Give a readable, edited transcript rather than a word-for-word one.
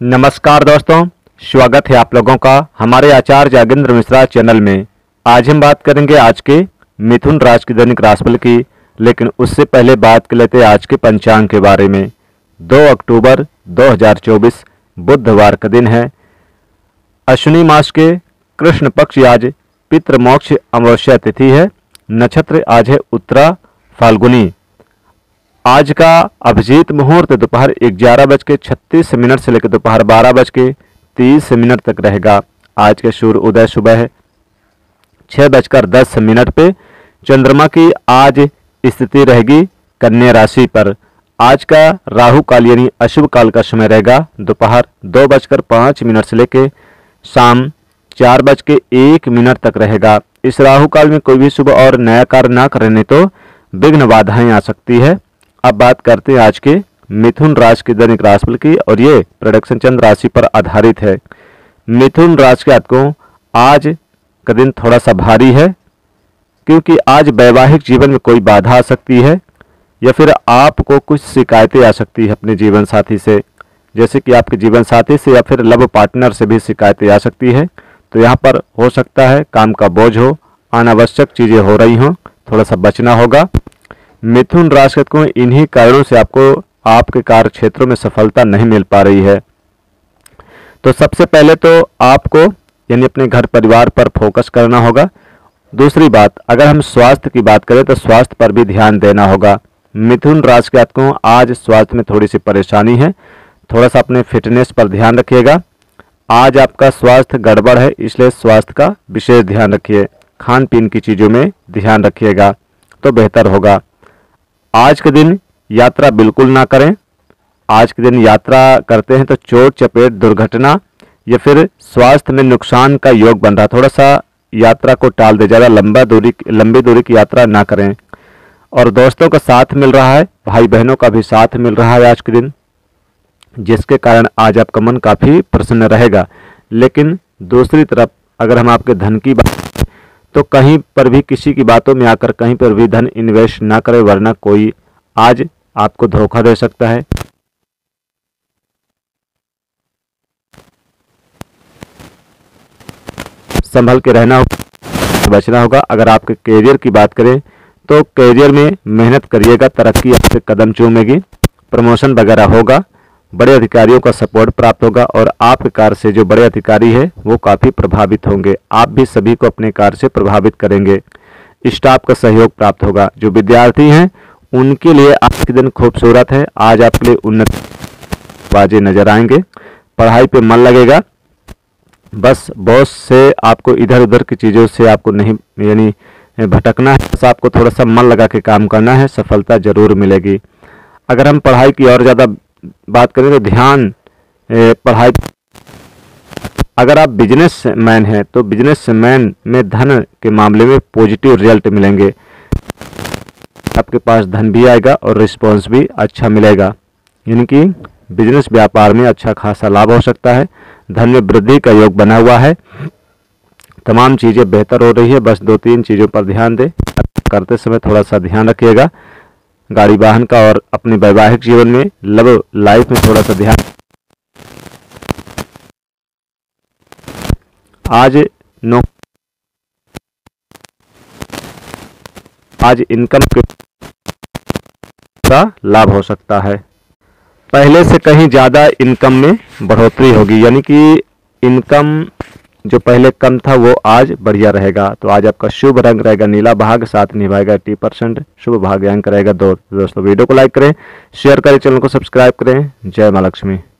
नमस्कार दोस्तों, स्वागत है आप लोगों का हमारे आचार्य जागेंद्र मिश्रा चैनल में। आज हम बात करेंगे आज के मिथुन राशि की दैनिक राशिफल की, लेकिन उससे पहले बात कर लेते हैं आज के पंचांग के बारे में। 2 अक्टूबर 2024 बुधवार का दिन है। अश्विनी मास के कृष्ण पक्ष आज पितृमोक्ष अमावस्या तिथि है। नक्षत्र आज है उत्तरा फाल्गुनी। आज का अभिजीत मुहूर्त दोपहर 11:36 से लेकर दोपहर 12:30 तक रहेगा। आज के सूर्य उदय सुबह है 6:10 पे। चंद्रमा की आज स्थिति रहेगी कन्या राशि पर। आज का राहु काल यानी अशुभ काल का समय रहेगा दोपहर 2:05 से लेकर शाम 4:01 तक रहेगा। इस राहु काल में कोई भी शुभ और नया कार्य ना करने तो विघ्न बाधाएं आ सकती है। अब बात करते हैं आज के मिथुन राशि की दैनिक राशिफल की, और ये प्रेडिक्शन चंद्र राशि पर आधारित है। मिथुन राशि के जातकों, आज का दिन थोड़ा सा भारी है, क्योंकि आज वैवाहिक जीवन में कोई बाधा आ सकती है, या फिर आपको कुछ शिकायतें आ सकती है अपने जीवन साथी से, जैसे कि आपके जीवन साथी से या फिर लव पार्टनर से भी शिकायतें आ सकती है। तो यहाँ पर हो सकता है काम का बोझ हो, अनावश्यक चीज़ें हो रही हों, थोड़ा सा बचना होगा। मिथुन राशि को इन्हीं कारणों से आपको आपके कार्य क्षेत्रों में सफलता नहीं मिल पा रही है। तो सबसे पहले तो आपको यानी अपने घर परिवार पर फोकस करना होगा। दूसरी बात, अगर हम स्वास्थ्य की बात करें तो स्वास्थ्य पर भी ध्यान देना होगा। मिथुन राशि के जातकों, आज स्वास्थ्य में थोड़ी सी परेशानी है, थोड़ा सा अपने फिटनेस पर ध्यान रखिएगा। आज आपका स्वास्थ्य गड़बड़ है, इसलिए स्वास्थ्य का विशेष ध्यान रखिए। खान पीन की चीज़ों में ध्यान रखिएगा तो बेहतर होगा। आज के दिन यात्रा बिल्कुल ना करें। आज के दिन यात्रा करते हैं तो चोट चपेट दुर्घटना या फिर स्वास्थ्य में नुकसान का योग बन रहा, थोड़ा सा यात्रा को टाल दे, ज़्यादा लंबी दूरी की यात्रा ना करें। और दोस्तों का साथ मिल रहा है, भाई बहनों का भी साथ मिल रहा है आज के दिन, जिसके कारण आज आपका मन काफ़ी प्रसन्न रहेगा। लेकिन दूसरी तरफ अगर हम आपके धन की बात तो कहीं पर भी किसी की बातों में आकर कहीं पर भी धन इन्वेस्ट ना करें, वरना कोई आज आपको धोखा दे सकता है। संभल के रहना होगा, बचना होगा। अगर आपके करियर की बात करें तो करियर में मेहनत करिएगा, तरक्की आपसे कदम चूमेगी, प्रमोशन वगैरह होगा, बड़े अधिकारियों का सपोर्ट प्राप्त होगा, और आपके कार्य से जो बड़े अधिकारी है वो काफ़ी प्रभावित होंगे। आप भी सभी को अपने कार्य से प्रभावित करेंगे। स्टाफ का सहयोग प्राप्त होगा। जो विद्यार्थी हैं उनके लिए आज के दिन खूबसूरत है। आज आपके लिए उन्नत बाजे नजर आएंगे, पढ़ाई पे मन लगेगा। बस बॉस से आपको इधर उधर की चीज़ों से आपको नहीं यानी भटकना है, बस आपको थोड़ा सा मन लगा के काम करना है, सफलता जरूर मिलेगी। अगर हम पढ़ाई की और ज़्यादा बात करें तो ध्यान पढ़ाई। अगर आप बिजनेस मैन हैं तो बिजनेस मैन में धन के मामले में पॉजिटिव रिजल्ट मिलेंगे। आपके पास धन भी आएगा और रिस्पॉन्स भी अच्छा मिलेगा, यानी कि बिजनेस व्यापार में अच्छा खासा लाभ हो सकता है। धन में वृद्धि का योग बना हुआ है। तमाम चीज़ें बेहतर हो रही है। बस 2-3 चीज़ों पर ध्यान दें। करते समय थोड़ा सा ध्यान रखिएगा गाड़ी वाहन का, और अपने वैवाहिक जीवन में लव लाइफ में थोड़ा सा ध्यान। आज इनकम का लाभ हो सकता है। पहले से कहीं ज़्यादा इनकम में बढ़ोतरी होगी, यानी कि इनकम जो पहले कम था वो आज बढ़िया रहेगा। तो आज आपका शुभ रंग रहेगा नीला, भाग्य साथ निभाएगा 80%, शुभ भाग्यांक रहेगा 2। दोस्तों वीडियो को लाइक करें, शेयर करें, चैनल को सब्सक्राइब करें। जय मां लक्ष्मी।